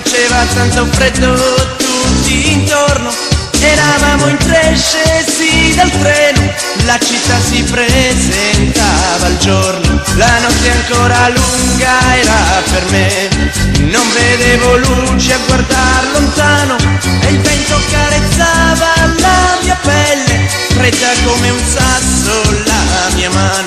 faceva tanto freddo tutti intorno, eravamo in tre scesi dal treno, la città si presentava al giorno, la notte ancora lunga era per me, non vedevo luce a guardar lontano e il vento carezzava la mia pelle, fredda come un sasso la mia mano.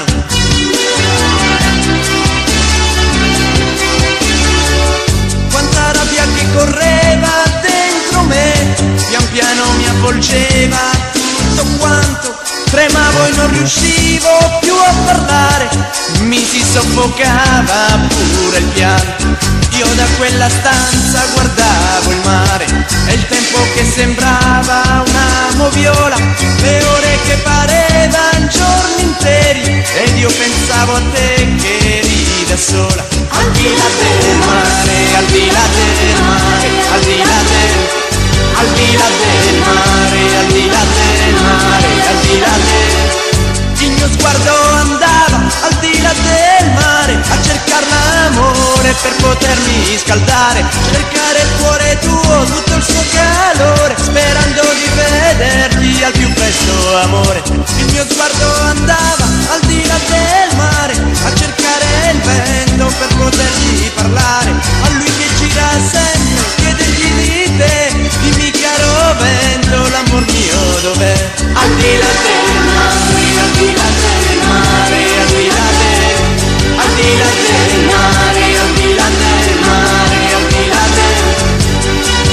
Quanta rabbia che correva dentro me, pian piano mi avvolgeva tutto quanto, tremavo e non riuscivo più a parlare, mi si soffocava pure il pianto. Io da quella stanza guardavo il mare e il tempo che sembrava una moviola, le ore che parevan giorni interi, ed io pensavo a te che eri da sola. Al di là del mare, al di là del mare, al di là del, al di là del mare, al di là del mare, al di là del. Il mio sguardo andava al di là del mare a cercare l'amore per potermi scaldare, cercare il cuore tuo, tutto il suo calore, sperando di vederti al più presto, amore. Il mio sguardo andava al di là del mare a cercare il vento per potergli parlare, a lui che gira sempre, chiedergli di te, dimmi caro vento, l'amor mio dov'è? Al di là del mare, al di là del mare, al di là del, al di là del mare, al di là del mare, al di là del.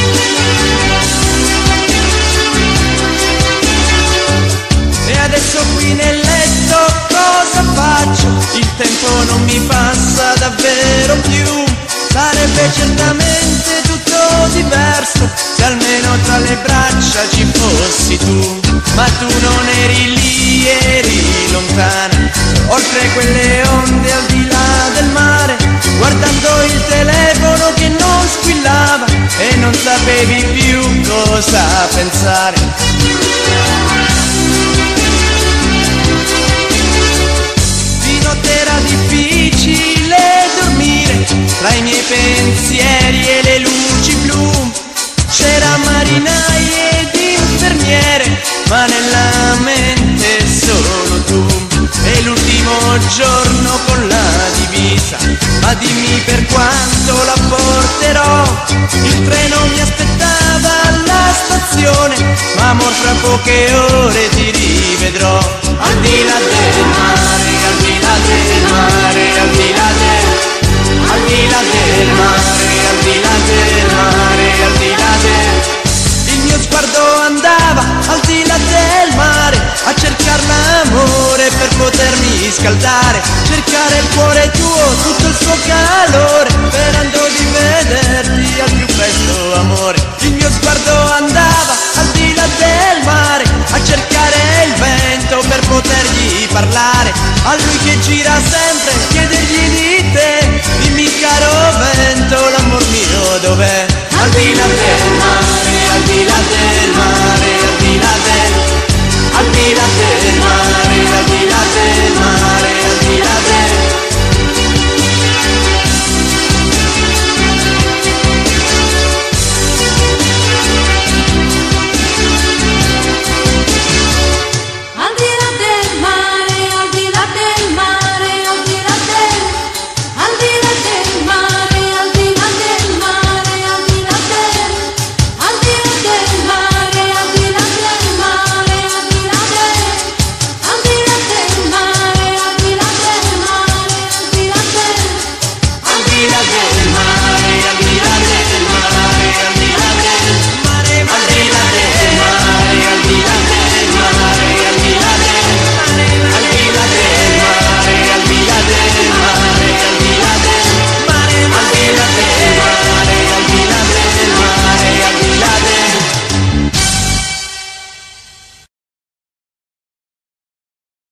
E adesso qui nel letto cosa faccio? Il tempo non mi passa davvero più, sarebbe certamente tutto diverso se almeno tra le braccia ci fossi tu, ma tu non eri lì, eri lontana, oltre quelle onde al di là del mare, guardando il telefono che non squillava e non sapevi più cosa pensare. Di notte era difficile dormire, tra i miei pensieri e le luci blu, c'era marinai ed infermiere, ma nella mente solo tu. E l'ultimo giorno con la divisa, ma dimmi per quanto la porterò, il treno mi aspettava alla stazione, ma amor fra poche ore ti rivedrò. Al di là del mare, al di là del mare, al di là del, al di là del mare, al di là del mare, al di là del. Il mio sguardo andava al di là del mare a cercare l'amore per potermi scaldare, cercare il cuore tuo, tutto il suo calore, sperando di vederti al più presto, amore. Il mio sguardo andava al di là del mare a cercare il vento per potergli parlare, a lui che gira sempre, chiedergli di te, dimmi caro vento, l'amor mio dov'è?